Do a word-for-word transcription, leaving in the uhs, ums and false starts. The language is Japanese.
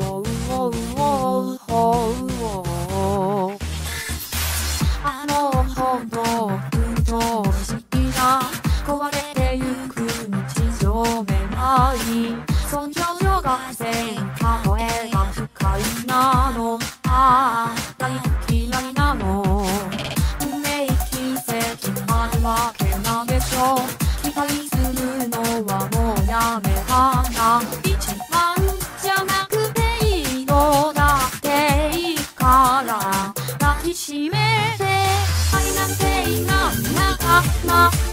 おうおうおうおうあのほど運動式が壊れてゆく日常めまいそんじょよがせんたとえが不快なのああ大嫌いなの運命奇跡あるわけなんでしょう期待するのはもうやめたな一番じゃなくていいのだっていいから抱きしめて愛なんていなんなかな